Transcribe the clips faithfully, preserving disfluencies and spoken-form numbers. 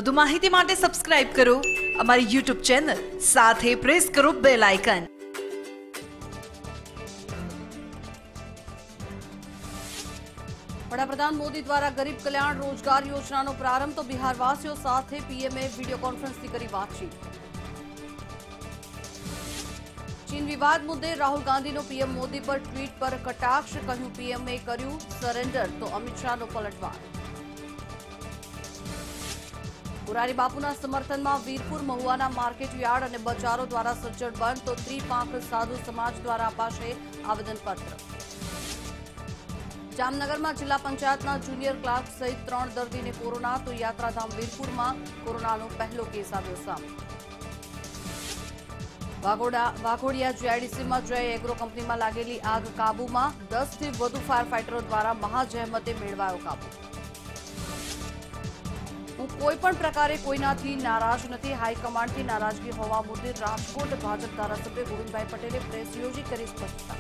વધુ માહિતી માટે સબસ્ક્રાઇબ કરો અમારી યુટ્યુબ ચેનલ, સાથે પ્રેસ કરો બેલ આઇકન। વડાપ્રધાન મોદી દ્વારા ગરીબ કલ્યાણ રોજગાર યોજનાનો પ્રારંભ તો બિહારવાસીઓ સાથે પીએમએ વિડીયો કોન્ફરન્સથી કરી વાતચીત। ચીન વિવાદ મુદ્દે રાહુલ ગાંધીનો પીએમ મોદી પર ટ્વીટ પર કટાક્ષ, કહ્યું પીએમએ કર્યું સરેન્ડર તો અમિત શાહનો પલટવાર। મોરારી બાપુના સમર્થનમાં વીરપુર મહુવાના માર્કેટ યાર્ડ અને બજારો દ્વારા સજ્જડ બંધ તો ત્રિપાંખ સાધુ સમાજ દ્વારા અપાશે આવેદનપત્ર। જામનગરમાં જિલ્લા પંચાયતના જુનિયર ક્લાર્ક સહિત ત્રણ દર્દીને કોરોના તો યાત્રાધામ વીરપુરમાં કોરોનાનો પહેલો કેસ આવ્યો સામે। વાઘોડા વાઘોડિયા જીઆઈડીસીમાં જય એગ્રો કંપનીમાં लागेली आग काबूમાં दस થી વધુ फायर फाइटरो द्वारा महाजहमते मेळवायो काबू। હું કોઈપણ પ્રકારે કોઈનાથી નારાજ નથી, હાઈકમાન્ડથી નારાજગી હોવા મુદ્દે રાજકોટ ભાજપ ધારાસભ્ય ગોવિંદભાઈ પટેલે પ્રેસ યોજી કરી સ્પષ્ટતા।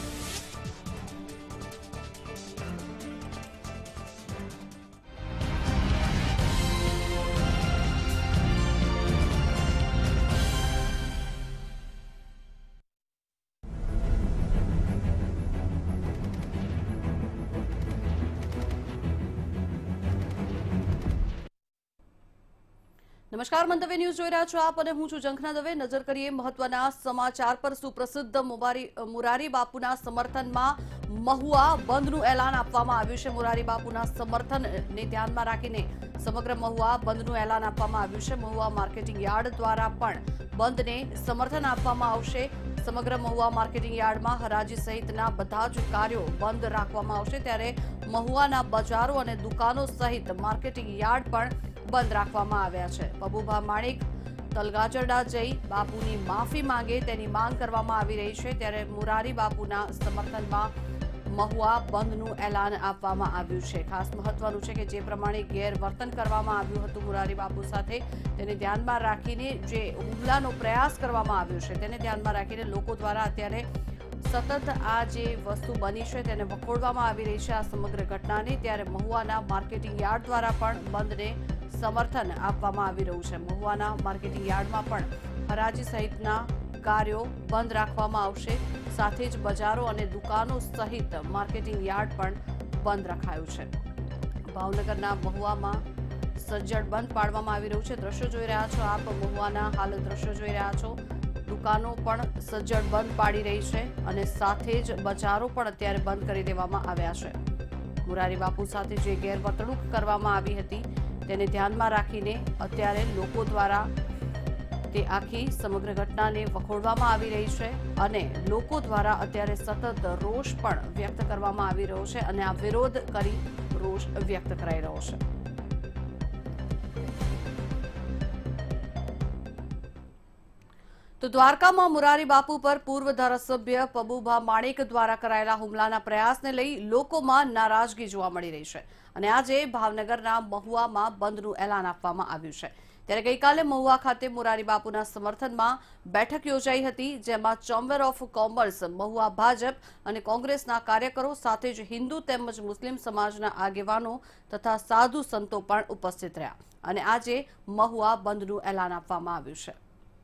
नमस्कार, मंतव्य न्यूज જોઈ રહ્યા છો આપ અને હું છું જંખના દવે। નજર કરીએ મહત્વના સમાચાર પર। સુપ્રસિદ્ધ મોરારી બાપુના સમર્થનમાં મહુવા બંધનું એલાન આપવામાં આવ્યું છે। મોરારી બાપુના સમર્થનને ધ્યાનમાં રાખીને સમગ્ર મહુવા બંધનું એલાન આપવામાં આવ્યું છે। મહુવા માર્કેટિંગ યાર્ડ દ્વારા પણ બંધને સમર્થન આપવામાં આવશે। સમગ્ર મહુવા માર્કેટિંગ યાર્ડમાં હરાજી સહિતના બધા જ કાર્યો બંધ રાખવામાં આવશે, ત્યારે મહુવાના બજારો અને દુકાનો સહિત માર્કેટિંગ યાર્ડ પણ બંધ રાખવામાં આવ્યા છે। પબુભા માણેક તલગાજરડા જઈ બાપુની માફી માંગે તેની માંગ કરવામાં આવી રહી છે, ત્યારે મોરારી બાપુના સમર્થનમાં મહુવા બંધનું એલાન આપવામાં આવ્યું છે। ખાસ મહત્વનું છે કે જે પ્રમાણે ગેરવર્તન કરવામાં આવ્યું હતું મોરારી બાપુ સાથે, તેને ધ્યાનમાં રાખીને જે હુમલાનો પ્રયાસ કરવામાં આવ્યો છે તેને ધ્યાનમાં રાખીને લોકો દ્વારા અત્યારે સતત આ જે વસ્તુ બની છે તેને વખોડવામાં આવી રહી છે આ સમગ્ર ઘટનાને। ત્યારે મહુવાના માર્કેટિંગ યાર્ડ દ્વારા પણ બંધને समर्थन આપવામાં આવી રહ્યું છે। મહુવાના માર્કેટિંગ યાર્ડમાં પણ હરાજી સહિતના કાર્યો બંધ રાખવામાં આવશે, સાથે જ બજારો અને દુકાનો સહિત માર્કેટિંગ યાર્ડ પણ બંધ રખાયું છે। ભાવનગરના મહુવામાં સજ્જડ બંધ પાડવામાં આવી રહ્યું છે। દ્રશ્યો જોઈ રહ્યા છો આપ, મહુવાના હાલ દ્રશ્યો જોઈ રહ્યા છો। દુકાનો પણ સજ્જડ બંધ પાડી રહી છે અને સાથે જ બજારો પણ અત્યારે બંધ કરી દેવામાં આવ્યા છે। મોરારી બાપુ સાથે જે ગેરવર્તણૂક કરવામાં આવી હતી તેને ધ્યાનમાં રાખીને અત્યારે લોકો દ્વારા તે આખી સમગ્ર ઘટનાને વખોડવામાં આવી રહી છે અને લોકો દ્વારા અત્યારે સતત રોષ પણ વ્યક્ત કરવામાં આવી રહ્યો છે અને આ વિરોધ કરી રોષ વ્યક્ત કરાઈ રહ્યો છે। તો દ્વારકામાં મોરારી બાપુ પર પૂર્વ ધારાસભ્ય પબુભા માણેક દ્વારા કરાયેલા હુમલાના પ્રયાસને લઈ લોકોમાં નારાજગી જોવા મળી રહી છે અને આજે ભાવનગરના મહુવામાં બંધનું એલાન આપવામાં આવ્યું છે। ત્યારે ગઈકાલે મહુવા ખાતે મોરારી બાપુના સમર્થનમાં બેઠક યોજાઈ હતી, જેમાં chamber of commerce, Mahuva Bhajap અને કોંગ્રેસના કાર્યકરો સાથે જ હિન્દુ તેમજ મુસ્લિમ સમાજના આગેવાનો તથા સાધુ સંતો પણ ઉપસ્થિત રહ્યા અને આજે મહુવા બંધનું એલાન આપવામાં આવ્યું છે।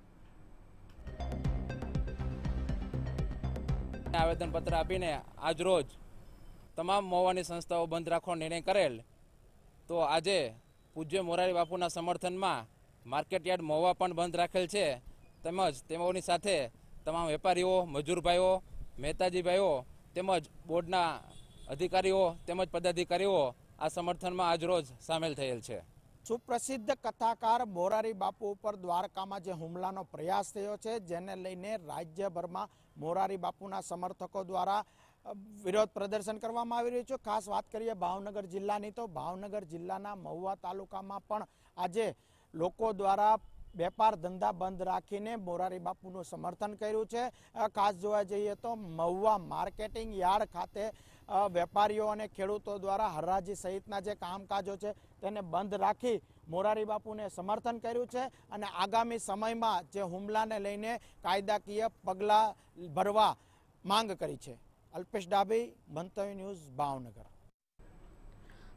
આવેદનપત્ર આપીને આજ રોજ તમામ મહુવાની સંસ્થાઓ બંધ રાખવાનો નિર્ણય કરેલ, તો આજે પૂજ્ય મોરારી બાપુના સમર્થનમાં માર્કેટ યાર્ડ મહુવા પણ બંધ રાખેલ છે, તેમજ તેઓની સાથે તમામ વેપારીઓ, મજૂર ભાઈઓ, મહેતાજી ભાઈઓ તેમજ બોર્ડના અધિકારીઓ તેમજ પદાધિકારીઓ આ સમર્થનમાં આજ રોજ સામેલ થયેલ છે। સુપ્રસિદ્ધ કથાકાર મોરારી બાપુ ઉપર દ્વારકામાં જે હુમલાનો પ્રયાસ થયો છે, જેને લઈને રાજ્યભરમાં મોરારી બાપુના સમર્થકો દ્વારા વિરોધ પ્રદર્શન કરવામાં આવી રહ્યું છે। ખાસ વાત કરીએ ભાવનગર જિલ્લાની, તો ભાવનગર જિલ્લાના મહુવા તાલુકામાં પણ આજે લોકો દ્વારા વેપાર ધંધા બંધ રાખીને મોરારી બાપુનું સમર્થન કર્યું છે। ખાસ જોવા જઈએ તો મહુવા માર્કેટિંગ યાર્ડ ખાતે વેપારીઓ અને ખેડૂતો દ્વારા હરાજી સહિતના જે કામકાજો છે તેને બંધ રાખી મોરારી બાપુને સમર્થન કર્યું છે અને આગામી સમયમાં જે હુમલાને લઈને કાયદાકીય પગલાં ભરવા માંગ કરી છે। અલ્પેશ ડાભી, મંતવ્ય ન્યૂઝ, ભાવનગર।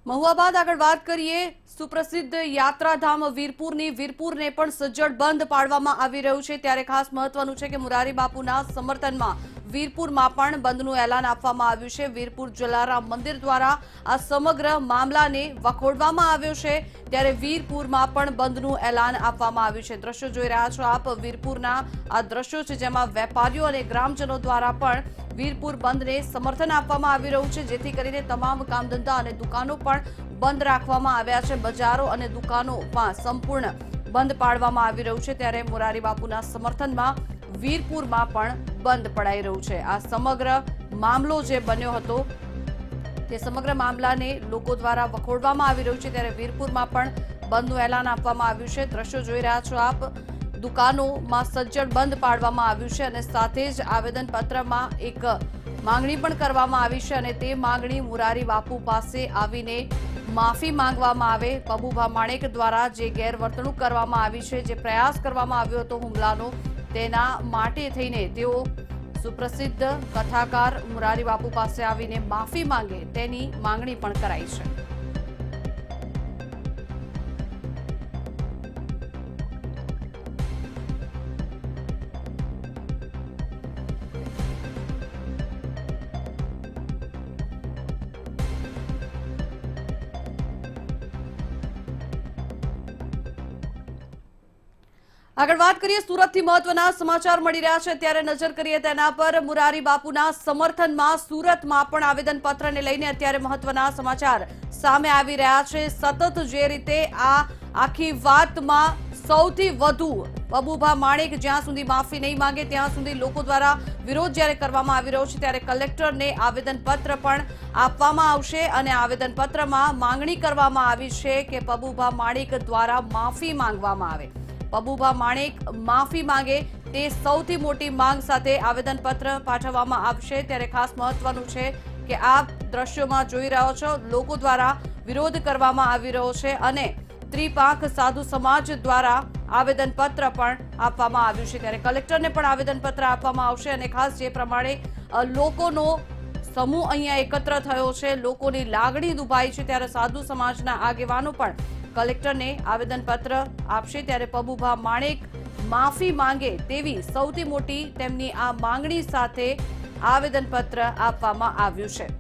મહુવા બાદ આગળ વાત કરીએ સુપ્રસિદ્ધ યાત્રાધામ વીરપુરની વીરપુરને પણ સજ્જડ બંધ પાડવામાં આવી રહ્યું છે ત્યારે ખાસ મહત્વનું છે કે મોરારી બાપુના સમર્થનમાં વીરપુરમાં પણ બંધનું એલાન આપવામાં આવ્યું છે। વીરપુર જલારામ મંદિર દ્વારા આ સમગ્ર મામલાને વખોડવામાં આવ્યો છે ત્યારે વીરપુરમાં પણ બંધનું એલાન આપવામાં આવ્યું છે। દ્રશ્યો જોઈ રહ્યા છો આપ વીરપુરના આ દ્રશ્યો છે જેમાં વેપારીઓ અને ગ્રામજનો દ્વારા પણ વીરપુર બંધને સમર્થન આપવામાં આવી રહ્યું છે જેથી કરીને તમામ કામધંધા અને દુકાનો પણ બંધ રાખવામાં આવ્યા છે। બજારો અને દુકાનોમાં સંપૂર્ણ બંધ પાડવામાં આવી રહ્યું છે ત્યારે મોરારી બાપુના સમર્થનમાં વીરપુરમાં પણ બંધ પડાઈ રહ્યું છે। આ સમગ્ર મામલો જે બન્યો હતો તે સમગ્ર મામલાને લોકો દ્વારા વખોડવામાં આવી રહ્યું છે ત્યારે વીરપુરમાં પણ બંધનું એલાન આપવામાં આવ્યું છે। દ્રશ્યો જોઈ રહ્યા છો આપ દુકાનોમાં સજ્જડ બંધ પાડવામાં આવ્યું છે અને સાથે જ આવેદનપત્રમાં એક માંગણી પણ કરવામાં આવી છે અને તે માંગણી મોરારી બાપુ પાસે આવીને માફી માંગવામાં આવે। પબુભા માણેક દ્વારા જે ગેરવર્તણૂક કરવામાં આવી છે, જે પ્રયાસ કરવામાં આવ્યો હતો હુમલાનો, તેના માટે થઈને તેઓ સુપ્રસિદ્ધ કથાકાર મોરારી બાપુ પાસે આવીને માફી માંગે તેની માંગણી પણ કરાઈ છે। આગળ વાત કરીએ સુરતથી મહત્વના સમાચાર મળી રહ્યા છે ત્યારે નજર કરીએ તેના પર। મોરારી બાપુના સમર્થનમાં સુરતમાં પણ આવેદનપત્રને લઈને અત્યારે મહત્વના સમાચાર સામે આવી રહ્યા છે। સતત જે રીતે આ આખી વાતમાં સૌથી વધુ પબુભા માણેક જ્યાં સુધી માફી નહીં માંગે ત્યાં સુધી લોકો દ્વારા વિરોધ જ્યારે કરવામાં આવી રહ્યો છે ત્યારે કલેક્ટરને આવેદનપત્ર પણ આપવામાં આવશે અને આવેદનપત્રમાં માંગણી કરવામાં આવી છે કે પબુભા માણેક દ્વારા માફી માંગવામાં આવે। પબુભા માણેક માફી માંગે તે સૌથી મોટી માંગ સાથે આવેદનપત્ર પાઠવવામાં આવશે ત્યારે ખાસ મહત્વનું છે કે આપ દ્રશ્યોમાં જોઈ રહ્યો છો લોકો દ્વારા વિરોધ કરવામાં આવી રહ્યો છે અને ત્રિપાંખ સાધુ સમાજ દ્વારા આવેદનપત્ર પણ આપવામાં આવ્યું છે ત્યારે કલેક્ટરને પણ આવેદનપત્ર આપવામાં આવશે અને ખાસ જે પ્રમાણે લોકોનો સમૂહ અહીંયા એકત્ર થયો છે, લોકોની લાગણી દુભાઈ છે ત્યારે સાધુ સમાજના આગેવાનો પણ કલેક્ટરને આવેદનપત્ર આપશે ત્યારે પબુભા માણેક માફી માંગે તેવી સૌથી મોટી તેમની આ માંગણી સાથે આવેદનપત્ર આપવામાં આવ્યું છે।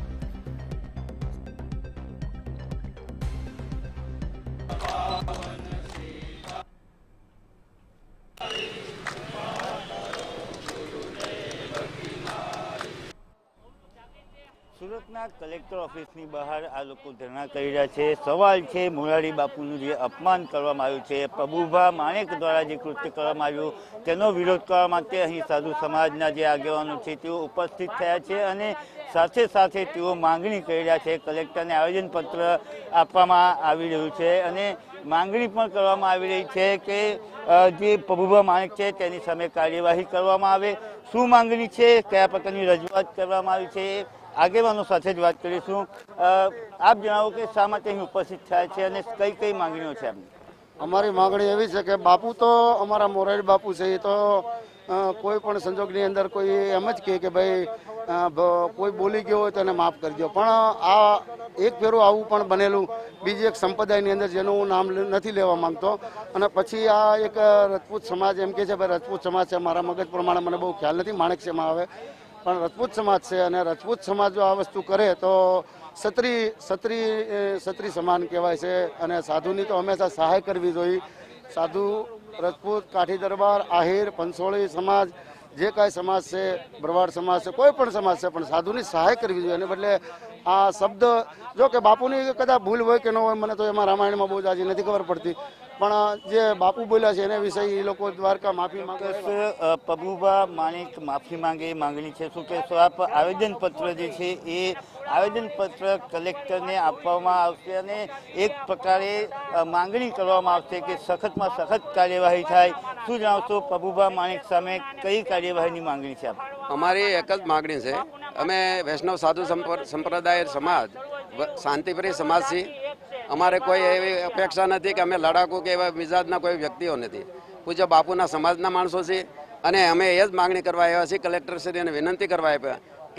સુરતના કલેક્ટર ઓફિસની બહાર આ લોકો ધરણા કરી રહ્યા છે। સવાલ છે મોરારી બાપુનું જે અપમાન કરવામાં આવ્યું છે, પબુભા માણેક દ્વારા જે કૃત્ય કરવામાં આવ્યું તેનો વિરોધ કરવા માટે અહીં સાધુ સમાજના જે આગેવાનો છે તેઓ ઉપસ્થિત થયા છે અને સાથે સાથે તેઓ માંગણી કરી રહ્યા છે। કલેક્ટરને આવેદનપત્ર આપવામાં આવી રહ્યું છે અને માંગણી પણ કરવામાં આવી રહી છે કે જે પબુભા માણેક છે તેની સામે કાર્યવાહી કરવામાં આવે। શું માંગણી છે, કયા પ્રકારની રજૂઆત કરવામાં આવી છે, આગેવાનો સાથે જ વાત કરીશું। આપ જણાવો કે શા માટે અહીં ઉપસ્થિત થયા છે અને કઈ કઈ માંગણીઓ છે આપની? અમારી માંગણી એવી છે કે બાપુ તો અમારા મોરારી બાપુ છે, એ તો કોઈ પણ સંજોગની અંદર કોઈ એમ જ કહે કે ભાઈ કોઈ બોલી ગયો હોય તો એને માફ કરી દો, પણ આ એક ફેરું આવું પણ બનેલું બીજી એક સંપ્રદાયની અંદર જેનું હું નામ નથી લેવા માંગતો અને પછી આ એક રજપૂત સમાજ એમ કે છે ભાઈ રજપૂત સમાજ છે, મારા મગજ પ્રમાણે મને બહુ ખ્યાલ નથી માણેક શેમાં આવે, પણ રજપૂત સમાજ છે અને રજપૂત સમાજ જો આ વસ્તુ કરે તો ક્ષત્રિય ક્ષત્રિય ક્ષત્રિય સમાન કહેવાય છે અને સાધુની તો હંમેશા સહાય કરવી જોઈએ। સાધુ, રજપૂત, કાઠી દરબાર, આહિર, પંસોળી સમાજ, જે કાંઈ સમાજ છે, ભરવાડ સમાજ છે, કોઈ પણ સમાજ છે, પણ સાધુની સહાય કરવી જોઈએ। એને બદલે આ શબ્દ જો કે બાપુની કદાચ ભૂલ હોય કે ન હોય મને તો એમાં રામાયણમાં બહુ જાજી નથી ખબર પડતી, પણ જે બાપુ બોલ્યા છે એને વિશે એ લોકો દ્વારકા માફી માંગે। પબુભા માણેક માફી માંગે એ માંગણી છે, શું કહેશો આપ? આવેદનપત્ર જે છે એ આવેદનપત્ર કલેક્ટરને આપવામાં આવશે અને એક પ્રકારે માંગણી કરવામાં આવશે કે સખતમાં સખત કાર્યવાહી થાય। શું જણાવશો પબુભા માણેક સામે કઈ કાર્યવાહીની માંગણી છે આપ? અમારી એક જ માગણી છે, અમે વૈષ્ણવ સાધુ સંપ્રદાય સમાજ શાંતિપ્રિય સમાજ છીએ। અમારે કોઈ એવી અપેક્ષા નથી કે અમે લડાકુ કે એવા મિજાજના કોઈ વ્યક્તિઓ નથી, પૂજ્ય બાપુના સમાજના માણસો છીએ અને અમે એ જ માગણી કરવા આવ્યા છીએ, કલેક્ટરશ્રીને વિનંતી કરવા આવ્યા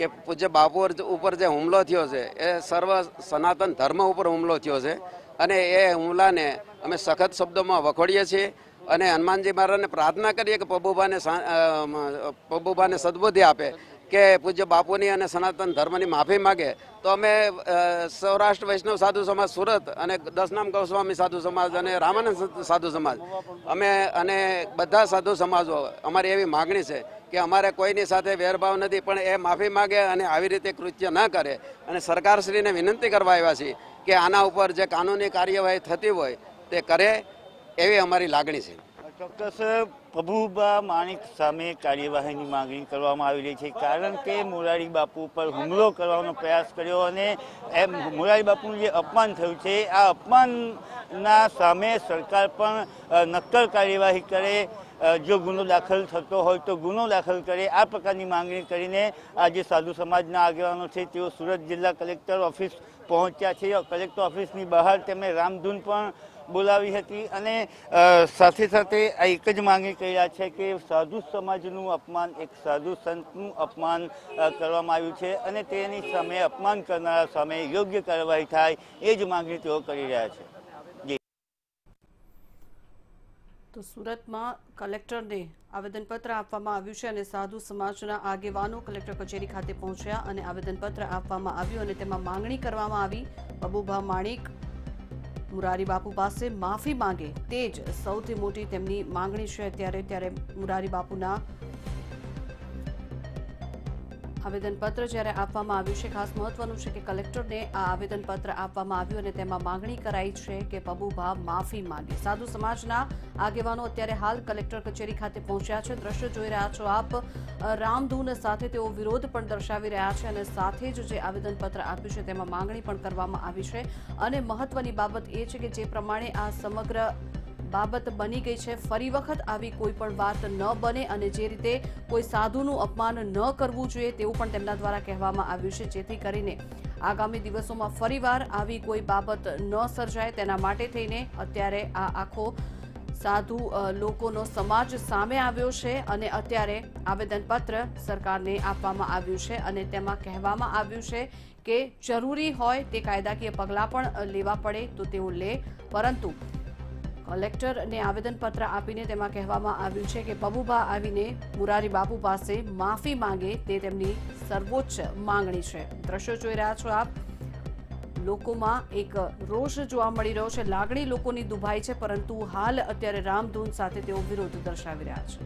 કે પૂજ્ય બાપુ ઉપર જે હુમલો થયો છે એ સર્વ સનાતન ધર્મ ઉપર હુમલો થયો છે અને એ હુમલાને અમે સખત શબ્દોમાં વખોડીએ છીએ અને હનુમાનજી મહારાજને પ્રાર્થના કરીએ કે પબુભાને પબુભાને સદબુદ્ધિ આપે કે પૂજ્ય બાપુની અને સનાતન ધર્મની માફી માગે તો અમે સૌરાષ્ટ્ર વૈષ્ણવ સાધુ સમાજ સુરત અને દસનામ ગૌસ્વામી સાધુ સમાજ અને રામાનંદ સાધુ સમાજ અમે અને બધા સાધુ સમાજો અમારી એવી માગણી છે કે અમારે કોઈની સાથે વેરભાવ નથી, પણ એ માફી માગે અને આવી રીતે કૃત્ય ન કરે અને સરકારશ્રીને વિનંતી કરવા આવ્યા છીએ કે આના ઉપર જે કાનૂની કાર્યવાહી થતી હોય તે કરે એવી અમારી લાગણી છે. ચોક્કસ પબુભા માણેક સામે કાર્યવાહીની માંગણી કરવામાં આવી રહી છે, કારણ કે મોરારી બાપુ પર હુમલો કરવાનો પ્રયાસ કર્યો અને એ મોરારી બાપુનું જે અપમાન થયું છે આ અપમાનના સામે સરકાર પણ નક્કર કાર્યવાહી કરે, જો ગુનો દાખલ થતો હોય તો ગુનો દાખલ કરે, આ પ્રકારની માંગણી કરીને આજે સાધુ સમાજના આગેવાનો છે તેઓ સુરત જિલ્લા કલેક્ટર ઓફિસ પહોંચ્યા છે. કલેક્ટર ઓફિસની બહાર તેમણે રામધૂન પણ બોલાવી હતી અને સાથે સાથે આ એક જ માંગણી કર્યા છે કે સાધુ સમાજનું અપમાન, એક સાધુ સંતનું અપમાન કરવામાં આવ્યું છે અને તેની સામે અપમાન કરનારા સામે યોગ્ય કાર્યવાહી થાય એ જ માંગણી તેઓ કરી રહ્યા છે. તો સુરતમાં કલેક્ટરને આવેદનપત્ર આપવામાં આવ્યું છે અને સાધુ સમાજના આગેવાનો કલેક્ટર કચેરી ખાતે પહોંચ્યા અને આવેદનપત્ર આપવામાં આવ્યું અને તેમાં માંગણી કરવામાં આવી પબુભા માણેક મુરારી બાપુ પાસે માફી માંગે તે જ સૌથી મોટી તેમની માંગણી છે. અત્યારે ત્યારે મુરારી બાપુના આવેદનપત્ર જ્યારે આપવામાં આવ્યું છે, ખાસ મહત્વનું છે કે કલેક્ટરને આ આવેદનપત્ર આપવામાં આવ્યું અને તેમાં માંગણી કરાઈ છે કે પબુભા માફી માંગે. સાધુ સમાજના આગેવાનો અત્યારે હાલ કલેક્ટર કચેરી ખાતે પહોંચ્યા છે. દ્રશ્ય જોઈ રહ્યા છો આપ, રામધૂન સાથે તેઓ વિરોધ પણ દર્શાવી રહ્યા છે અને સાથે જ જે આવેદનપત્ર આપ્યું છે તેમાં માંગણી પણ કરવામાં આવી છે. અને મહત્વની બાબત એ છે કે જે પ્રમાણે આ સમગ્ર બાબત બની ગઈ છે, ફરી વખત આવી કોઈ પણ વાત ન બને અને જે રીતે કોઈ સાધુનું અપમાન ન કરવું જોઈએ તેવું પણ તેમના દ્વારા કહેવામાં આવ્યું છે, જેથી કરીને આગામી દિવસોમાં ફરીવાર આવી કોઈ બાબત ન સર્જાય તેના માટે થઈને અત્યારે આ આખો સાધુ લોકોનો સમાજ સામે આવ્યો છે અને અત્યારે આવેદનપત્ર સરકારને આપવામાં આવ્યું છે અને તેમાં કહેવામાં આવ્યું છે કે જરૂરી હોય તે કાયદાકીય પગલાં પણ લેવા પડે તો તેઓ લે, પરંતુ કલેક્ટરને આવેદનપત્ર આપીને તેમાં કહેવામાં આવ્યું છે કે પબુભા આવીને મુરારી બાપુ પાસે માફી માંગે તે તેમની સર્વોચ્ચ માંગણી છે. દ્રશ્યો જોઈ રહ્યા છો આપ, લોકોમાં એક રોષ જોવા મળી રહ્યો છે, લાગણી લોકોની દુભાઈ છે, પરંતુ હાલ અત્યારે રામધૂન સાથે તેઓ વિરોધ દર્શાવી રહ્યા છે.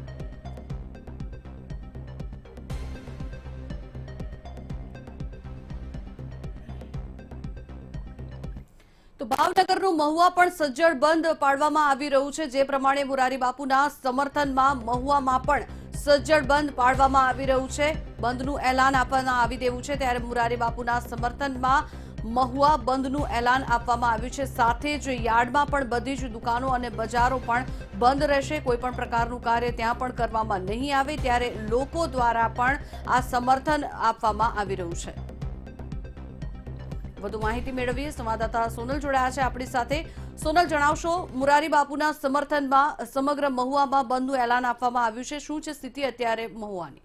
તો ભાવનગરનું મહુવા પણ સજ્જડ બંધ પાડવામાં આવી રહ્યું છે. જે પ્રમાણે મુરારી બાપુના સમર્થનમાં મહુવામાં પણ સજ્જડ બંધ પાડવામાં આવી રહ્યું છે. બંધનું એલાન આપવામાં આવી દેવું છે, ત્યારે મુરારી બાપુના સમર્થનમાં મહુવા બંધનું એલાન આપવામાં આવ્યું છે. સાથે જ યાર્ડમાં પણ બધી જ દુકાનો અને બજારો પણ બંધ રહેશે. કોઈ પણ પ્રકારનું કાર્ય ત્યાં પણ કરવામાં નહીં આવે, ત્યારે લોકો દ્વારા પણ આ સમર્થન આપવામાં આવી રહ્યું છે. વધુ માહિતી મેળવીએ, સંવાદદાતા સોનલ જોડાયા છે આપણી સાથે. સોનલ, જણાવશો, મુરારી બાપુના સમર્થનમાં સમગ્ર મહુવામાં બંધનું એલાન આપવામાં આવ્યું છે, શું છે સ્થિતિ અત્યારે મહુવાની?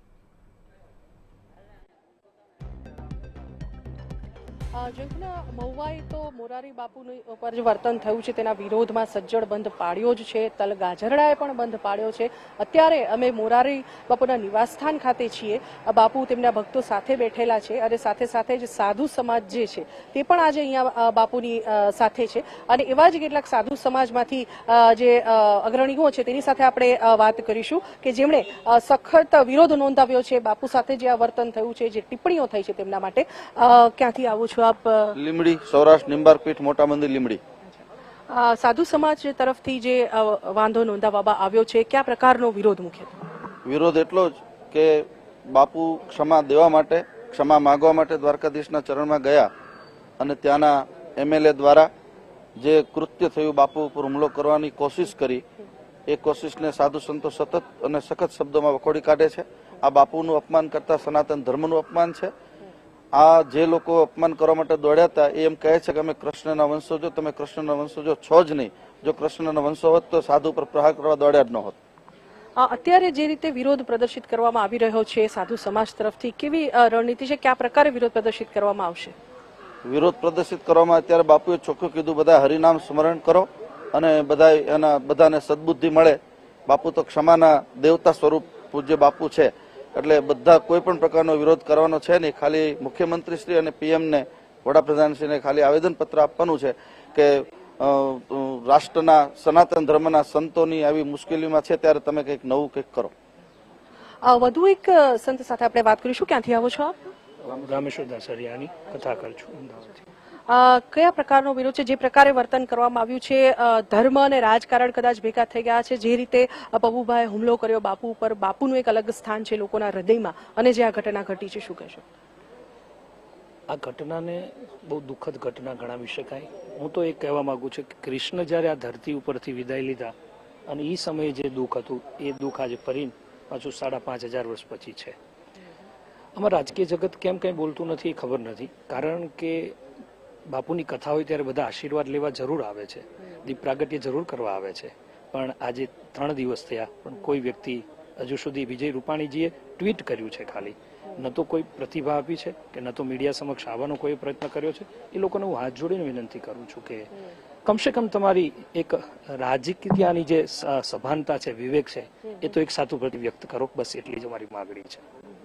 જેના મહુવાએ તો મોરારી બાપુનું ઉપર જે વર્તન થયું છે તેના વિરોધમાં સજ્જડ બંધ પાડ્યો જ છે. તલ ગાજરડાએ પણ બંધ પાડ્યો છે. અત્યારે અમે મોરારી બાપુના નિવાસસ્થાન ખાતે છીએ. બાપુ તેમના ભક્તો સાથે બેઠેલા છે અને સાથે સાથે જ સાધુ સમાજ જે છે તે પણ આજે અહીંયા બાપુની સાથે છે અને એવા જ કેટલાક સાધુ સમાજમાંથી જે અગ્રણીઓ છે તેની સાથે આપણે વાત કરીશું કે જેમણે સખત વિરોધ નોંધાવ્યો છે બાપુ સાથે જે આ વર્તન થયું છે, જે ટિપ્પણીઓ થઈ છે તેમના માટે. ક્યાંથી આવો છો આપ? લીમડી, સૌરાષ્ટ્ર નિંબારપીઠ, મોટા મંદિર, લીમડી. સાધુ સમાજ તરફથી જે વાંધો નોંધાવવામાં આવ્યો છે, કયા પ્રકારનો વિરોધ? મુખ્યત્વે વિરોધ એટલો જ કે બાપુ ક્ષમા દેવા માટે, ક્ષમા માંગવા માટે દ્વારકાધીશના ચરણમાં ગયા અને ત્યાંના એમએલએ દ્વારા જે કૃત્ય થયું, બાપુ ઉપર હુમલો કરવાની કોશિશ કરી, એ કોશિશને સાધુ સંતો સતત અને સખત શબ્દોમાં વખોડી કાઢે છે. આ બાપુનું અપમાન કરતા સનાતન ધર્મનું અપમાન છે. આ જે લોકો અપમાન કરવા માટે દોડ્યા હતા એ એમ કહે છે કે અમે કૃષ્ણના વંશજો, તમે કૃષ્ણના વંશજો છો જ નહીં. જો કૃષ્ણના વંશો હોત તો સાધુ પર પ્રહાર કરવા દોડ્યા જ ન હોત. અત્યારે જે રીતે વિરોધ પ્રદર્શિત કરવામાં આવી રહ્યો છે સાધુ સમાજ તરફથી, કેવી રણનીતિ છે, કયા પ્રકારે વિરોધ પ્રદર્શિત કરવામાં આવશે? વિરોધ પ્રદર્શિત કરવામાં અત્યારે બાપુએ ચોખ્ખું કીધું, બધા હરિનામ સ્મરણ કરો અને બધા એના બધાને સદબુદ્ધિ મળે. બાપુ તો ક્ષમાના દેવતા સ્વરૂપ પૂજ્ય બાપુ છે, એટલે બધા કોઈ પણ પ્રકારનો વિરોધ કરવાનો છે નહીં. ખાલી મુખ્યમંત્રીશ્રી અને પીએમને, વડાપ્રધાનશ્રીને ખાલી આવેદનપત્ર આપવાનું છે કે રાષ્ટ્રના સનાતન ધર્મના સંતોની આવી મુશ્કેલીમાં છે ત્યારે તમે કંઈક નવું કંઈક કરો. વધુ એક સંત સાથે આપણે વાત કરીશું. ક્યાંથી આવો છો આપ? રામેશ્વર દાસરિયાની કથા કરું છું અમદાવાદથી. કયા પ્રકારનો વિરોધ છે? જે પ્રકારે વર્તન કરવામાં આવ્યું છે, ધર્મ અને રાજકારણ કદાચ ભેગા થઈ ગયા છે, જે રીતે પબુભાઈ હુમલો કર્યો બાપુ ઉપર, બાપુનું એક અલગ સ્થાન છે લોકોના હૃદયમાં, અને જે આ ઘટના ઘટી છે, શું કહેશો? આ ઘટનાને બહુ દુઃખદ ઘટના ગણાવી શકાય. હું તો એ કહેવા માંગુ છું કે કૃષ્ણ જ્યારે આ ધરતી ઉપરથી વિદાય લીધા અને એ સમયે જે દુઃખ હતું એ દુઃખ આજે ફરી પાછું સાડા પાંચ હજાર વર્ષ પછી છે. આમાં રાજકીય જગત કેમ કંઈ બોલતું નથી એ ખબર નથી, કારણ કે બાપુની કથા હોય ત્યારે બધા આશીર્વાદ લેવા જરૂર આવે છે, દીપ પ્રાગટ્ય જરૂર કરવા આવે છે, પણ આજે ત્રણ દિવસ થયા પણ કોઈ વ્યક્તિ હજુ સુધી વિજય રૂપાણીજીએ ટ્વીટ કર્યું છે ખાલી, ન તો કોઈ પ્રતિભા આપી છે કે ન તો મીડિયા સમક્ષ આવવાનો કોઈ પ્રયત્ન કર્યો છે. એ લોકોને હું હાથ જોડીને વિનંતી કરું છું કે કમસે કમ તમારી એક રાજકીયની જે સભાનતા છે, વિવેક છે, એ તો એક સાચું પ્રતિ વ્યક્ત કરો. બસ એટલી જ અમારી માગણી છે.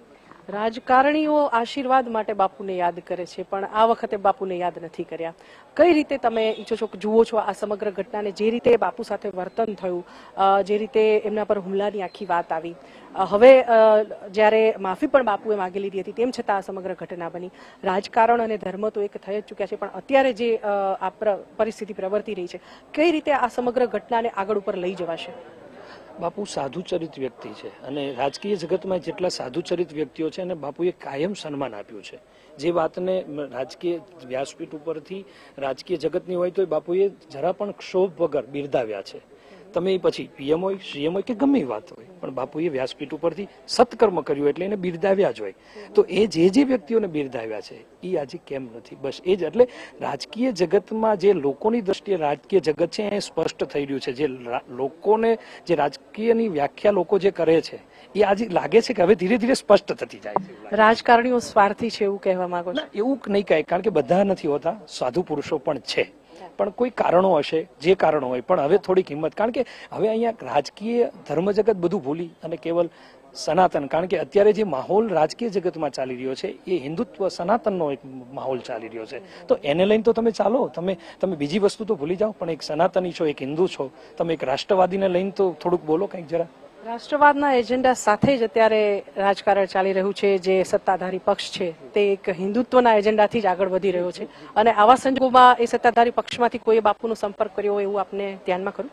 રાજકારણીઓ આશીર્વાદ માટે બાપુને યાદ કરે છે, પણ આ વખતે બાપુને યાદ નથી કર્યા. કઈ રીતે તમે ઈચ્છો છો, જુઓ છો આ સમગ્ર ઘટનાને, જે રીતે બાપુ સાથે વર્તન થયું, જે રીતે એમના પર હુમલાની આખી વાત આવી, હવે જ્યારે માફી પણ બાપુએ માગી લીધી હતી, તેમ છતાં આ સમગ્ર ઘટના બની. રાજકારણ અને ધર્મ તો એક થઈ જ ચૂક્યા છે, પણ અત્યારે જે આ પરિસ્થિતિ પ્રવર્તી રહી છે, કઈ રીતે આ સમગ્ર ઘટનાને આગળ ઉપર લઈ જવાશે? બાપુ સાધુચરિત વ્યક્તિ છે અને રાજકીય જગતમાં જેટલા સાધુચરિત વ્યક્તિઓ છે એને બાપુએ કાયમ સન્માન આપ્યું છે. જે વાતને રાજકીય વ્યાસપીઠ ઉપરથી રાજકીય જગતની હોય તો બાપુએ જરા પણ ક્ષોભ વગર બિરદાવ્યા છે. તમે પછી પીએમ હોય, સીએમ હોય કે ગમે વાત હોય, પણ બાપુએ વ્યાસપીઠ ઉપરથી સત્કર્મ કર્યું એટલે એને બિરદાવ્યા જ હોય. તો એ જે જે વ્યક્તિઓને બિરદાવ્યા છે એ આજે કેમ નથી? બસ એ જ. એટલે રાજકીય જગતમાં જે લોકોની દ્રષ્ટિએ રાજકીય જગત છે એ સ્પષ્ટ થઈ રહ્યું છે. જે લોકોને જે રાજકીયની વ્યાખ્યા લોકો જે કરે છે એ આજે લાગે છે કે હવે ધીરે ધીરે સ્પષ્ટ થતી જાય છે. રાજકારણીઓ સ્વાર્થી છે એવું કહેવા માંગો છો? એવું નહીં કહે, કારણ કે બધા નથી હોતા, સાધુ પુરુષો પણ છે, પણ કોઈ કારણો હશે, જે કારણો હોય, પણ હવે થોડીક હિંમત, કારણ કે હવે અહીંયા રાજકીય ધર્મ જગત બધું ભૂલી અને કેવલ સનાતન, કારણ કે અત્યારે જે માહોલ રાજકીય જગતમાં ચાલી રહ્યો છે એ હિન્દુત્વ સનાતનનો એક માહોલ ચાલી રહ્યો છે. તો એને લઈને તો તમે ચાલો, તમે તમે બીજી વસ્તુ તો ભૂલી જાઓ, પણ એક સનાતની છો, એક હિન્દુ છો, તમે એક રાષ્ટ્રવાદીને લઈને તો થોડુંક બોલો કંઈક જરા. રાષ્ટ્રવાદના એજન્ડા સાથે જ અત્યારે રાજકારણ ચાલી રહ્યું છે. જે સત્તાધારી પક્ષ છે તે એક હિન્દુત્વના એજન્ડાથી જ આગળ વધી રહ્યો છે, અને આવા સંજોગોમાં એ સત્તાધારી પક્ષમાંથી કોઈ બાપુનો સંપર્ક કર્યો હોય એવું આપને ધ્યાનમાં ખરું?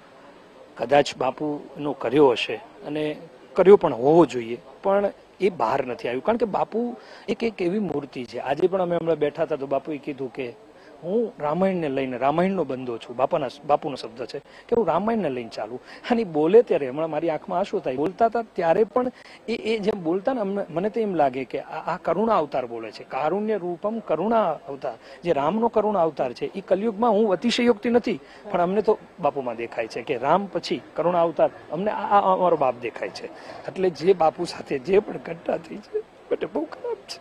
કદાચ બાપુનો કર્યો હશે અને કર્યો પણ હોવો જોઈએ, પણ એ બહાર નથી આવ્યું, કારણ કે બાપુ એક એક એવી મૂર્તિ છે. આજે પણ અમે હમણાં બેઠા હતા તો બાપુએ કીધું કે હું રામાયણને લઈને, રામાયણનો બંધો છું, બાપાના બાપુનો શબ્દ છે કે હું રામાયણને લઈને ચાલું. અને બોલે ત્યારે હમણાં મારી આંખમાં આંસુ થાય, બોલતા હતા ત્યારે પણ એ એ જેમ બોલતા ને મને તો એમ લાગે કે આ કરુણા અવતાર બોલે છે. કારુણ્ય રૂપમ કરુણા અવતાર, જે રામનો કરુણા અવતાર છે એ કલયુગમાં, હું અતિશયોક્તિ નથી, પણ અમને તો બાપુમાં દેખાય છે કે રામ પછી કરુણા અવતાર અમને આ અમારો બાપ દેખાય છે. એટલે જે બાપુ સાથે જે પણ ઘટના થઈ છે બટ બહુ ખરાબ છે.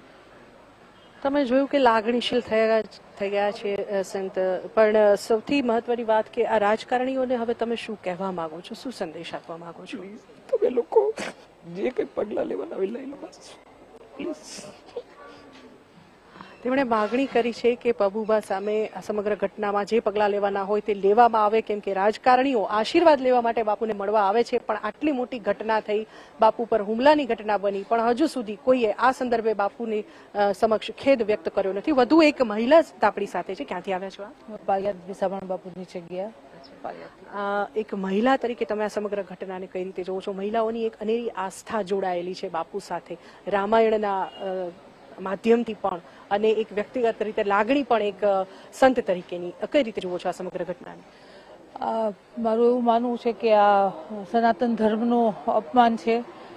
તમે જોયું કે લાગણીશીલ થયા થઈ ગયા છે સંત, પણ સૌથી મહત્વની વાત કે આ રાજકારણીઓને હવે તમે શું કહેવા માંગો છો, શું સંદેશ આપવા માંગો છો? તમે લોકો જે કઈ પગલા લેવાના હોય લઈ લો બસ, પ્લીઝ. તેમણે માગણી કરી છે કે પબુભા સામે આ સમગ્ર ઘટનામાં જે પગલાં લેવાના હોય તે લેવામાં આવે, કેમ કે રાજકારણીઓ આશીર્વાદ લેવા માટે બાપુને મળવા આવે છે, પણ આટલી મોટી ઘટના થઈ, બાપુ પર હુમલાની ઘટના બની, પણ હજુ સુધી કોઈએ આ સંદર્ભે બાપુની સમક્ષ ખેદ વ્યક્ત કર્યો નથી. વધુ એક મહિલા આપણી સાથે છે. ક્યાંથી આવ્યા છો? પાલિયાદ વિસાવણ બાપુની જગ્યા. એક મહિલા તરીકે તમે આ સમગ્ર ઘટનાને કઈ રીતે જોવો છો? મહિલાઓની એક અનેરી આસ્થા જોડાયેલી છે બાપુ સાથે, રામાયણના માધ્યમથી પણ, અને એક વ્યક્તિગત રીતે લાગણી પણ એક સંત તરીકેની. કઈ રીતે જુઓ છો આ સમગ્ર ઘટનાને? મારું એવું માનવું છે કે આ સનાતન ધર્મનું અપમાન છે.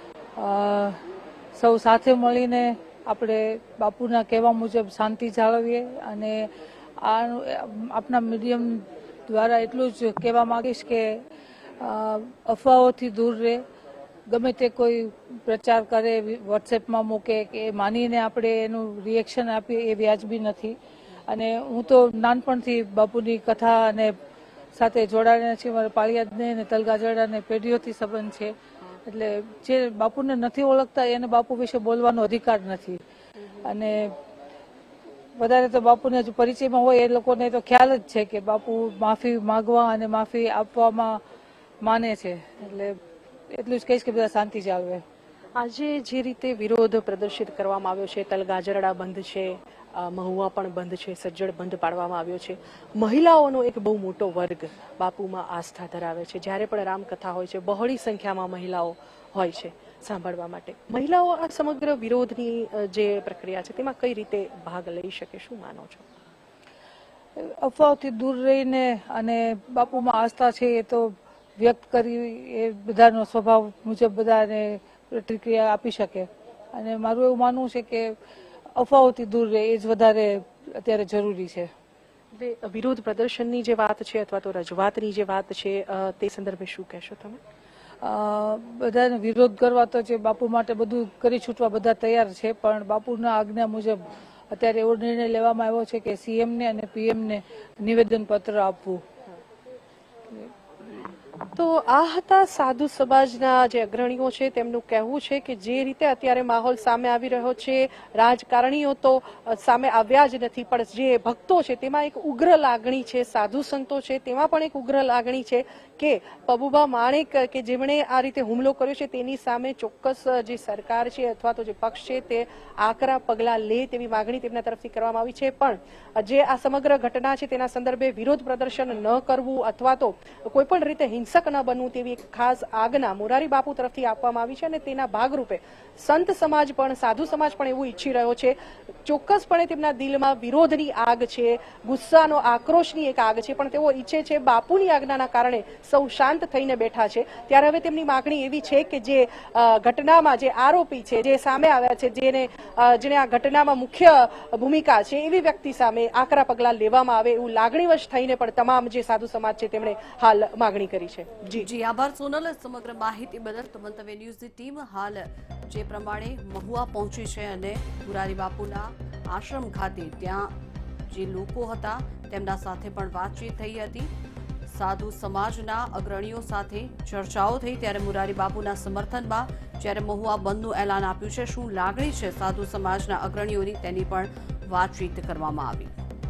સૌ સાથે મળીને આપણે બાપુના કહેવા મુજબ શાંતિ જાળવીએ, અને આ આપના મીડિયમ દ્વારા એટલું જ કહેવા માંગીશ કે અફવાઓથી દૂર રહે, ગમે તે કોઈ પ્રચાર કરે, વોટ્સએપમાં મૂકે કે માનીને આપણે એનું રિએક્શન આપીએ એ વ્યાજબી નથી. અને હું તો નાનપણથી બાપુની કથા અને સાથે જોડાયેલા છીએ. મારા પાળિયાદને અને તલગાજરડાને પેઢીઓથી સંબંધ છે. એટલે જે બાપુને નથી ઓળખતા એને બાપુ વિશે બોલવાનો અધિકાર નથી. અને વધારે તો બાપુને હજુ પરિચયમાં હોય એ લોકોને તો ખ્યાલ જ છે કે બાપુ માફી માગવા અને માફી આપવામાં માને છે. એટલે એટલું જ કહીશ કે બધા શાંતિ જાળવે. આજે જે રીતે વિરોધ પ્રદર્શિત કરવામાં આવ્યો છે, તલગાજરડા બંધ છે, મહુવા પણ બંધ છે, સજ્જડ બંધ પાડવામાં આવ્યો છે. મહિલાઓનો એક બહુ મોટો વર્ગ બાપુમાં આસ્થા ધરાવે છે. જ્યારે પણ રામકથા હોય છે, બહોળી સંખ્યામાં મહિલાઓ હોય છે સાંભળવા માટે. મહિલાઓ આ સમગ્ર વિરોધની જે પ્રક્રિયા છે તેમાં કઈ રીતે ભાગ લઈ શકે, શું માનો છો? અફવાઓથી દૂર રહીને અને બાપુમાં આસ્થા છે એ તો વ્યક્ત કરી એ બધાનો સ્વભાવ મુજબ બધાને પ્રતિક્રિયા આપી શકે. અને મારું એવું માનવું છે કે અફવાઓથી દૂર રહે એ જ વધારે અત્યારે જરૂરી છે. વિરોધ પ્રદર્શનની જે વાત છે અથવા તો રજૂઆતની જે વાત છે તે સંદર્ભે શું કહેશો તમે? બધાને વિરોધ કરવા તો જે બાપુ માટે બધું કરી છૂટવા બધા તૈયાર છે, પણ બાપુના આજ્ઞા મુજબ અત્યારે એવો નિર્ણય લેવામાં આવ્યો છે કે સીએમને અને પીએમને નિવેદન પત્ર આપવું. તો આ હતા સાધુ સમાજના જે અગ્રણીઓ છે તેમનું કહેવું છે કે જે રીતે અત્યારે માહોલ સામે આવી રહ્યો છે, રાજકારણીઓ તો સામે આવ્યા જ નથી, પણ જે ભક્તો છે તેમાં એક ઉગ્ર લાગણી છે, સાધુ સંતો છે તેમાં પણ એક ઉગ્ર લાગણી છે કે પબુભા માણેક કે જેમણે આ રીતે હુમલો કર્યો છે તેની સામે ચોક્કસ જે સરકાર છે અથવા તો જે પક્ષ છે તે આકરા પગલાં લે તેવી માગણી તેમના તરફથી કરવામાં આવી છે. પણ જે આ સમગ્ર ઘટના છે તેના સંદર્ભે વિરોધ પ્રદર્શન ન કરવું અથવા તો કોઈ પણ રીતે હિંસક ન બનવું તેવી એક ખાસ આજ્ઞા મોરારી બાપુ તરફથી આપવામાં આવી છે. અને તેના ભાગરૂપે સંત સમાજ પણ, સાધુ સમાજ પણ એવું ઈચ્છી રહ્યો છે. ચોક્કસપણે તેમના દિલમાં વિરોધની આગ છે, ગુસ્સાનો, આક્રોશની એક આગ છે, પણ તેઓ ઈચ્છે છે બાપુની આજ્ઞાના કારણે સૌ શાંત થઈને બેઠા છે. ત્યારે હવે તેમની માગણી એવી છે કે જે ઘટનામાં જે આરોપી છે, જે સામે આવ્યા છે, જેને જેને આ ઘટનામાં મુખ્ય ભૂમિકા છે એવી વ્યક્તિ સામે આકરા પગલાં લેવામાં આવે એવું લાગણીવશ થઈને પણ તમામ જે સાધુ સમાજ છે તેમણે હાલ માગણી કરી છે. જી જી આભાર સોનલ સમગ્ર માહિતી બદલ. તો મંતવ્ય ન્યૂઝની ટીમ હાલ જે પ્રમાણે મહુવા પહોંચી છે અને મુરારી બાપુના આશ્રમ ખાતે ત્યાં જે લોકો હતા તેમના સાથે પણ વાતચીત થઈ હતી. સાધુ સમાજના અગ્રણીઓ સાથે ચર્ચાઓ થઈ ત્યારે મુરારી બાપુના સમર્થનમાં જ્યારે મહુવા બંધનું એલાન આપ્યું છે, શું લાગણી છે સાધુ સમાજના અગ્રણીઓની તેની પણ વાતચીત કરવામાં આવી.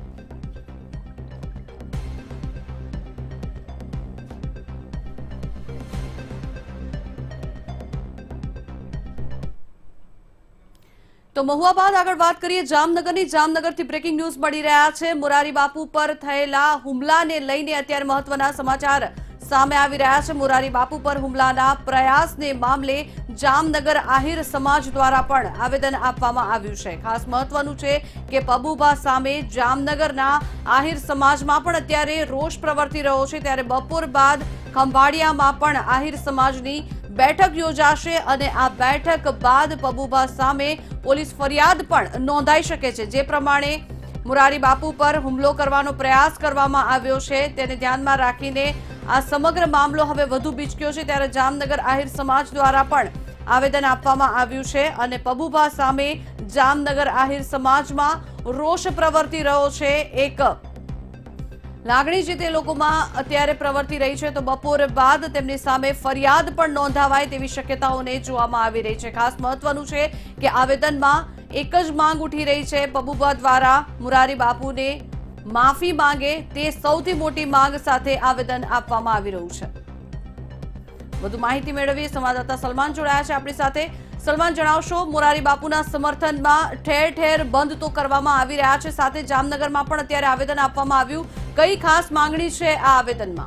તો મહુવા બાદ આગળ વાત કરીએ જામનગરની. જામનગરથી બ્રેકિંગ ન્યૂઝ મળી રહ્યા છે. મુરારી બાપુ પર થયેલા હુમલાને લઈને અત્યારે મહત્વના સમાચાર સામે આવી રહ્યા છે. મુરારી બાપુ પર હુમલાના પ્રયાસને મામલે જામનગર આહિર સમાજ દ્વારા પણ આવેદન આપવામાં આવ્યું છે. ખાસ મહત્વનું છે કે પબુભા સામે જામનગરના આહિર સમાજમાં પણ અત્યારે રોષ પ્રવર્તી રહ્યો છે. ત્યારે બપોર બાદ ખંભાળિયામાં પણ આહિર સમાજની બેઠક યોજાશે અને આ બેઠક બાદ પબુભા સામે પોલીસ ફરિયાદ પણ નોંધાઈ શકે છે. જે પ્રમાણે મુરારી બાપુ પર હુમલો કરવાનો પ્રયાસ કરવામાં આવ્યો છે તેને ધ્યાનમાં રાખીને આ સમગ્ર મામલો હવે વધુ બીચક્યો છે. ત્યારે જામનગર આહિર સમાજ દ્વારા પણ આવેદન આપવામાં આવ્યું છે અને પબુભા સામે જામનગર આહિર સમાજમાં રોષ પ્રવર્તી રહ્યો છે. એક લાગણી જે તે લોકોમાં અત્યારે પ્રવર્તી રહી છે. તો બપોર બાદ તેમની સામે ફરિયાદ પણ નોંધાવાય તેવી શક્યતાઓને જોવામાં આવી રહી છે. ખાસ મહત્વનું છે કે આવેદનમાં એક જ માંગ ઉઠી રહી છે પબુભા દ્વારા મુરારી બાપુને માફી માંગે તે સૌથી મોટી માંગ સાથે આવેદન આપવામાં આવી રહ્યું છે. વધુ માહિતી મેળવીએ સંવાદદાતા સલમાન જોડાયા છે આપણી સાથે. સલમાન, જણાવશો મોરારી બાપુના સમર્થનમાં ઠેર ઠેર બંધ તો કરવામાં આવી રહ્યા છે, સાથે જામનગરમાં પણ અત્યારે આવેદન આપવામાં આવ્યું. કઈ ખાસ માંગણી છે આ આવેદનમાં?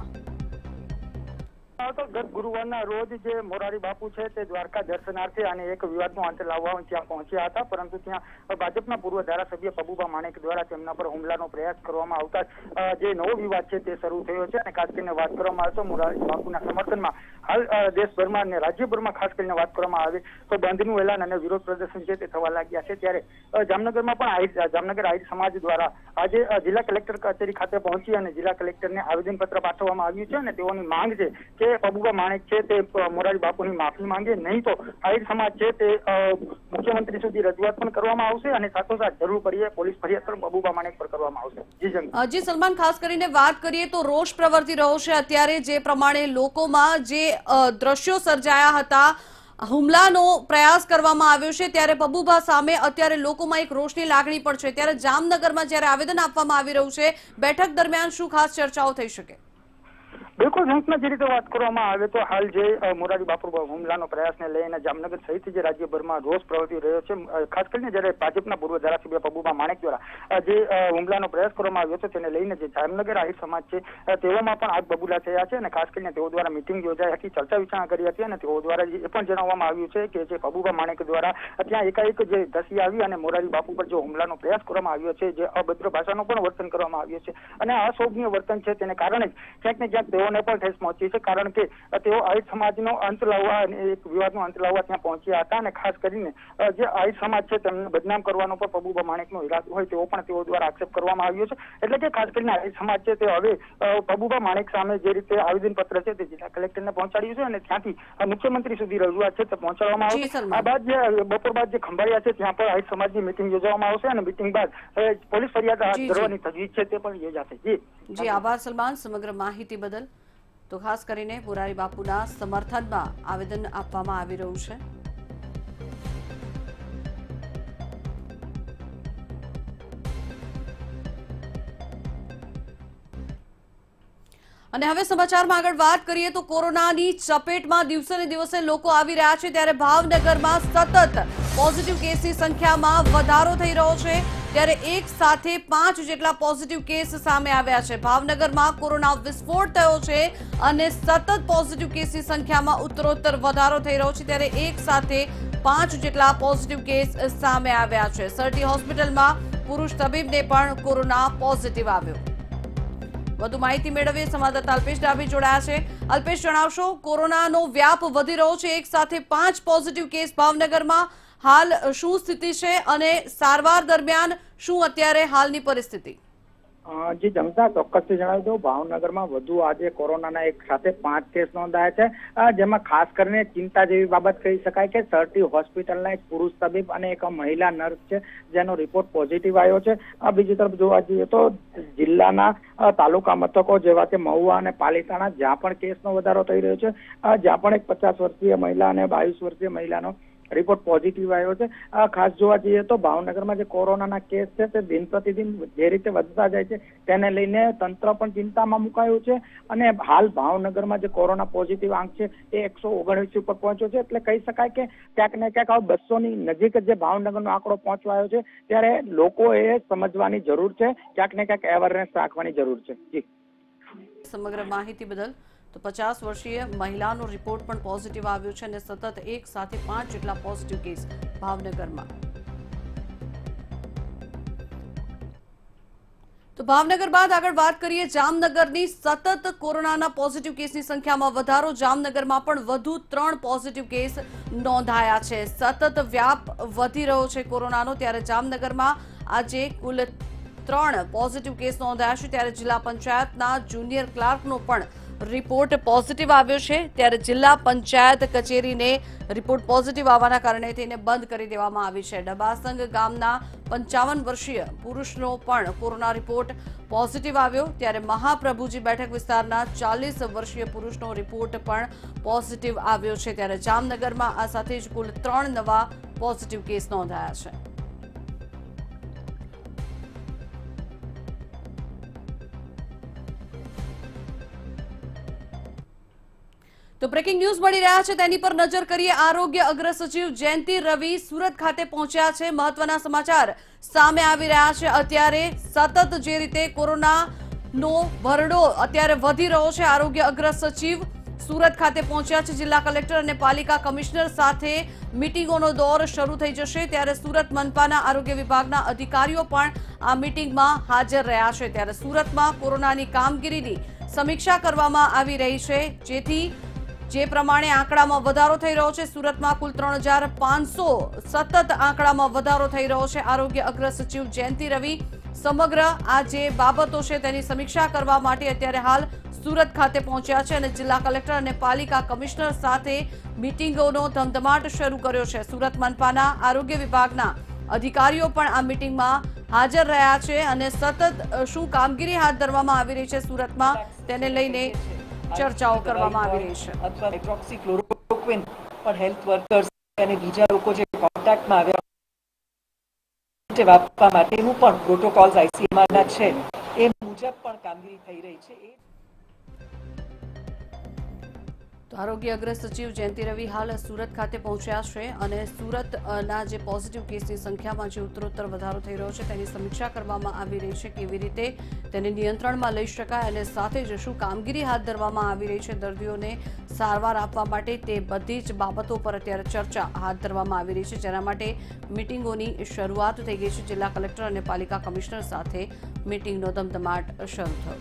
ગત ગુરુવારના રોજ જે મોરારી બાપુ છે તે દ્વારકા દર્શનાર્થે અને એક વિવાદનો અંત લાવવા ત્યાં પહોંચ્યા હતા, પરંતુ ત્યાં ભાજપના પૂર્વ ધારાસભ્ય પબુભા માણેક દ્વારા તેમના પર હુમલાનો પ્રયાસ કરવામાં આવતા જે નવો વિવાદ છે તે શરૂ થયો છે. અને ખાસ કરીને વાત કરવામાં આવે તો મોરારી બાપુના સમર્થનમાં હાલ દેશભરમાં અને રાજ્યભરમાં ખાસ કરીને વાત કરવામાં આવે તો બંધનું એલાન અને વિરોધ પ્રદર્શન છે તે થવા લાગ્યા છે। ત્યારે જામનગરમાં પણ આહિર જામનગર આહિર સમાજ દ્વારા આજે જિલ્લા કલેક્ટર કચેરી ખાતે પહોંચી અને જિલ્લા કલેક્ટરને આવેદનપત્ર પાઠવવામાં આવ્યું છે અને તેઓની માંગ છે કે પબુભા માણેક છે તે મોરારી બાપુની માફી માંગે, નહીં તો આહિર સમાજ છે તે મુખ્યમંત્રી સુધી રજૂઆત પણ કરવામાં આવશે અને સાથોસાથ જરૂર પડીએ પોલીસ ફરિયાદ પણ પબુભા માણેક પર કરવામાં આવશે। જી જંગ જી સલમાન, ખાસ કરીને વાત કરીએ તો રોષ પ્રવર્તી રહ્યો છે અત્યારે, જે પ્રમાણે લોકોમાં જે દ્રશ્યો સર્જાયા હતા, હુમલાનો પ્રયાસ કરવામાં આવ્યો છે, ત્યારે પબુભા સામે અત્યારે લોકોમાં એક રોષની લાગણી પણ છે। ત્યારે જામનગરમાં જ્યારે આવેદન આપવામાં આવી રહ્યું છે, બેઠક દરમિયાન શું ખાસ ચર્ચાઓ થઈ શકે? બિલકુલ જંકમાં જે રીતે વાત કરવામાં આવે તો હાલ જે મોરારી બાપુ હુમલાનો પ્રયાસને લઈને જામનગર સહિત જે રાજ્યભરમાં રોષ પ્રવર્તી રહ્યો છે, ખાસ કરીને જ્યારે ભાજપના પૂર્વ ધારાસભ્ય પબુભા માણેક દ્વારા જે હુમલાનો પ્રયાસ કરવામાં આવ્યો છે તેને લઈને જે જામનગર આહિર સમાજ છે તેઓમાં પણ આગ બબૂલા થયા છે અને ખાસ કરીને તેઓ દ્વારા મિટિંગ યોજાઈ હતી, ચર્ચા વિચારણા કરી હતી અને તેઓ દ્વારા એ પણ જણાવવામાં આવ્યું છે કે જે પબુભા માણેક દ્વારા ત્યાં એકાએક જે ધસી આવી અને મોરારી બાપુ પર જે હુમલાનો પ્રયાસ કરવામાં આવ્યો છે, જે અભદ્ર ભાષાનો પણ વર્તન કરવામાં આવ્યું છે અને અશોભનીય વર્તન છે, તેને કારણે જ ક્યાંક ને ક્યાંક તેઓને પણ ઠેસ પહોંચી છે, કારણ કે તેઓ આહિર સમાજનો અંત લાવવા અને એક વિવાદનો અંત લાવવા ત્યાં પહોંચ્યા હતા અને ખાસ કરીને જે આહિર સમાજ છે તેમને બદનામ કરવાનો પણ પબુભા માણેકનો ઈરાદો હોય તેવો પણ તેઓ દ્વારા આક્ષેપ કરવામાં આવ્યો છે। એટલે કે ખાસ કરીને આહિર સમાજ છે તે હવે પબુભા માણેક સામે જે રીતે આવેદનપત્ર છે તે જિલ્લા કલેક્ટરને પહોંચાડ્યું છે અને ત્યાંથી મુખ્યમંત્રી સુધી રજૂઆત છે તે પહોંચાડવામાં આવશે। આ બાદ જે બપોર બાદ જે ખંભાળિયા છે ત્યાં પણ આહિર સમાજની મિટિંગ યોજવામાં આવશે અને મિટિંગ બાદ પોલીસ ફરિયાદ હાથ ધરવાની તજવીજ છે તે પણ યોજાશે। જી જી આભાર સલમાન સમગ્ર માહિતી બદલ। તો ખાસ કરીને મોરારી બાપુના સમર્થનમાં આવેદન આપવામાં આવી રહ્યું છે। અને હવે સમાચારમાં આગળ વાત કરીએ તો કોરોનાની ચપેટમાં દિવસે ને દિવસે લોકો આવી રહ્યા છે, ત્યારે ભાવનગરમાં સતત પોઝિટિવ કેસની સંખ્યામાં વધારો થઈ રહ્યો છે। ત્યારે એક સાથે પાંચ જેટલા પોઝિટિવ કેસ સામે આવ્યા છે। ભાવનગરમાં કોરોના વિસ્ફોટ થયો છે અને સતત પોઝિટિવ કેસની સંખ્યામાં ઉત્તરોત્તર વધારો થઈ રહ્યો છે। ત્યારે એક સાથે પાંચ જેટલા પોઝિટિવ કેસ સામે આવ્યા છે। સરટી હોસ્પિટલમાં પુરુષ તબીબને પણ કોરોના પોઝિટિવ આવ્યો। વધુ માહિતી મેળવીએ સંવાદદાતા અલ્પેશ ડાભી જોડાયા છે। અલ્પેશ, જણાવશો, કોરોનાનો વ્યાપ વધી રહ્યો છે, એક સાથે પાંચ પોઝિટિવ કેસ ભાવનગરમાં, હાલ શું સ્થિતિ છે અને સારવાર દરમિયાન શું અત્યારે હાલની પરિસ્થિતિ? જી જમતા ચોક્કસથી જણાવી દઉં, ભાવનગરમાં વધુ આજે કોરોનાના એક સાથે પાંચ કેસ નોંધાયા છે, જેમાં ખાસ કરીને ચિંતા જેવી બાબત કહી શકાય કે સરટી હોસ્પિટલના એક પુરુષ તબીબ અને એક મહિલા નર્સ છે જેનો રિપોર્ટ પોઝિટિવ આવ્યો છે। બીજી તરફ જોવા જઈએ તો જિલ્લાના તાલુકા મથકો જેવા કે મહુવા અને પાલિતાણા જ્યાં પણ કેસનો વધારો થઈ રહ્યો છે, જ્યાં પણ એક પચાસ વર્ષીય મહિલા અને બાવીસ વર્ષીય મહિલાનો રિપોર્ટ પોઝિટિવ આવ્યો છે। ખાસ જોવા જઈએ તો ભાવનગરમાં જે કોરોનાના કેસ છે તે દિન પ્રતિદિન જે રીતે વધતા જાય છે તેને લઈને તંત્ર પણ ચિંતામાં મુકાયું છે અને હાલ ભાવનગરમાં જે કોરોના પોઝિટિવ આંક છે એ એકસો ઓગણવીસ ઉપર પહોંચ્યો છે। એટલે કહી શકાય કે ક્યાંક ને ક્યાંક બસો ની નજીક જે ભાવનગરનો આંકડો પહોંચવાયો છે, ત્યારે લોકોએ સમજવાની જરૂર છે, ક્યાંક ને ક્યાંક અવેરનેસ રાખવાની જરૂર છે। જી સમગ્ર માહિતી બદલ। તો પચાસ વર્ષીય મહિલાનો રિપોર્ટ પણ પોઝિટિવ આવ્યો છે અને સતત એક સાથે પાંચ જેટલા પોઝિટિવ કેસ ભાવનગરમાં। તો ભાવનગર બાદ આગળ વાત કરીએ જામનગરની। સતત કોરોનાના પોઝિટિવ કેસની સંખ્યામાં વધારો, જામનગરમાં પણ વધુ ત્રણ પોઝિટિવ કેસ નોંધાયા છે। સતત વ્યાપ વધી રહ્યો છે કોરોનાનો, ત્યારે જામનગરમાં આજે કુલ ત્રણ પોઝિટિવ કેસ નોંધાયા છે। ત્યારે જિલ્લા પંચાયતના જુનિયર ક્લાર્કનો પણ રિપોર્ટ પોઝિટિવ આવ્યો છે। ત્યારે જિલ્લા પંચાયત કચેરીને રિપોર્ટ પોઝિટિવ આવવાના કારણે તેને બંધ કરી દેવામાં આવી છે। ડબાસંગ ગામના પંચાવન વર્ષીય પુરુષનો પણ કોરોના રિપોર્ટ પોઝિટિવ આવ્યો। ત્યારે મહાપ્રભુજી બેઠક વિસ્તારના ચાલીસ વર્ષીય પુરુષનો રિપોર્ટ પણ પોઝિટિવ આવ્યો છે। ત્યારે જામનગરમાં આ સાથે જ કુલ ત્રણ નવા પોઝિટિવ કેસ નોંધાયા છે। તો બ્રેકિંગ ન્યૂઝ મળી રહ્યા છે તેની પર નજર કરીએ। આરોગ્ય અગ્ર સચિવ જયંતિ રવિ સુરત ખાતે પહોંચ્યા છે। મહત્વના સમાચાર સામે આવી રહ્યા છે। અત્યારે સતત જે રીતે કોરોનાનો ભરડો અત્યારે વધી રહ્યો છે, આરોગ્ય અગ્ર સચિવ સુરત ખાતે પહોંચ્યા છે। જિલ્લા કલેક્ટર અને પાલિકા કમિશનર સાથે મીટિંગોનો દોર શરૂ થઈ જશે। ત્યારે સુરત મનપાના આરોગ્ય વિભાગના અધિકારીઓ પણ આ મીટિંગમાં હાજર રહ્યા છે। ત્યારે સુરતમાં કોરોનાની કામગીરીની સમીક્ષા કરવામાં આવી રહી છે, જેથી જે પ્રમાણે આંકડામાં વધારો થઈ રહ્યો છે, સુરતમાં કુલ ત્રણ હજાર પાંચસો સતત આંકડામાં વધારો થઈ રહ્યો છે. આરોગ્ય અગ્ર સચિવ જયંતિ રવિ સમગ્ર આ જે બાબતો છે તેની સમીક્ષા કરવા માટે અત્યારે હાલ સુરત ખાતે પહોંચ્યા છે અને જિલ્લા કલેક્ટર અને પાલિકા કમિશનર સાથે મીટિંગોનો ધમધમાટ શરૂ કર્યો છે. સુરત મનપાના આરોગ્ય વિભાગના અધિકારીઓ પણ આ મીટિંગમાં હાજર રહ્યા છે અને સતત શું કામગીરી હાથ ધરવામાં આવી રહી છે સુરતમાં તેને લઈને ચર્ચાઓ કરવામાં આવી રહી છે. અથવા હાઇડ્રોક્સીક્લોરોક્વિન પણ હેલ્થ વર્કર્સ અને બીજા લોકો જે કોન્ટેક્ટમાં આવ્યા આપવા માટેનું પણ પ્રોટોકોલ્સ આઈસીએમઆરના છે એ મુજબ પણ કામગીરી થઈ રહી છે. તો આરોગ્ય અગ્ર સચિવ જયંતિ રવિ હાલ સુરત ખાતે પહોંચ્યા છે અને સુરતના જે પોઝિટિવ કેસની સંખ્યામાં જે ઉત્તરોત્તર વધારો થઈ રહ્યો છે તેની સમીક્ષા કરવામાં આવી રહી છે, કેવી રીતે તેને નિયંત્રણમાં લઈ શકાય અને સાથે જ શું કામગીરી હાથ ધરવામાં આવી રહી છે દર્દીઓને સારવાર આપવા માટે, તે બધી જ બાબતો પર અત્યારે ચર્ચા હાથ ધરવામાં આવી રહી છે, જેના માટે મિટિંગોની શરૂઆત થઈ ગઈ છે. જિલ્લા કલેક્ટર અને પાલિકા કમિશનર સાથે મિટિંગનો ધમધમાટ શરૂ થયો.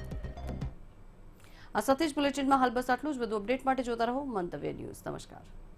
આ સાથે જ બુલેટિનમાં હાલ બસ આટલું જ. વધુ અપડેટ માટે જોતા રહો મંતવ્ય ન્યૂઝ. નમસ્કાર.